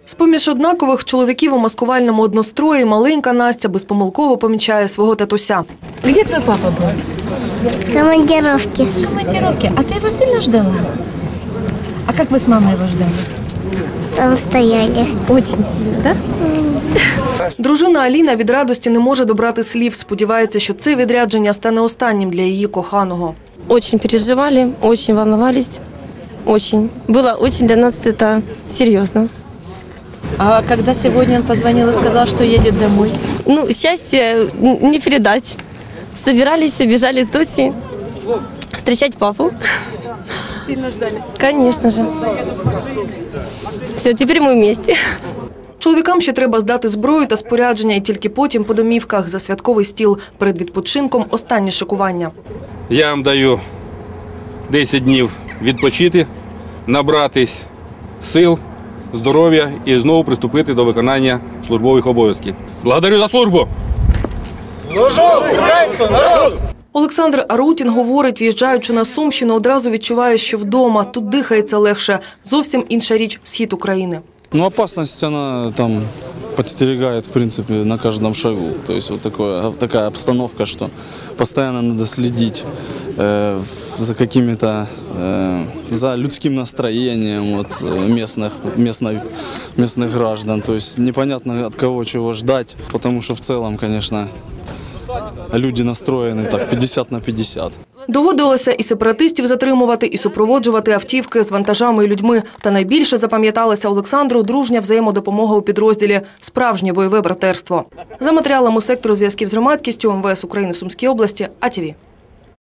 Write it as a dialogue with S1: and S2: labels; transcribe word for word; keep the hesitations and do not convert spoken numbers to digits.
S1: З-поміж однакових чоловіків у маскувальному однострої маленька Настя безпомилково помічає свого татуся.
S2: Где твой папа был?
S3: Командировки.
S2: Командировки. А ты его сильно ждала? А как вы с мамой его ждали?
S3: Там стояли.
S2: Очень сильно, да?
S1: Дружина Аліна від радості не може добрати слів. Сподівається, що це відрядження стане останнім для її коханого.
S4: Очень переживали, очень волновались. Очень. Было очень для нас это серьезно.
S2: А когда сегодня он позвонил и сказал, что едет домой?
S4: Ну, счастье не передать. Собирались, бежали с Досей встречать папу.
S2: Сильно ждали?
S4: Конечно же. Все, теперь мы вместе.
S1: Чоловікам ще треба здати зброю та спорядження, і тільки потім по домівках за святковий стіл. Перед відпочинком останнє шикування.
S5: Я вам даю десять днів відпочити, набратись сил, здоров'я і знову приступити до виконання службових обов'язків. Благодарю за службу!
S6: Служу українському народу!
S1: Олександр Арутін говорить, в'їжджаючи на Сумщину, одразу відчуває, що вдома. Тут дихається легше. Зовсім інша річ – схід України.
S7: Ну, опасность, она там подстерегает, в принципе, на каждом шагу. То есть вот такое, такая обстановка, что постоянно надо следить э, за какими-то, э, за людским настроением вот, местных, местных, местных граждан. То есть непонятно, от кого чего ждать, потому что в целом, конечно, люди настроєні так п'ятдесят на п'ятдесят.
S1: Доводилося і сепаратистів затримувати, і супроводжувати автівки з вантажами і людьми. Та найбільше запам'яталася Олександру дружня взаємодопомога у підрозділі – справжнє бойове братерство. За матеріалами сектору зв'язків з громадськістю ем ве ес України в Сумській області, а те ве.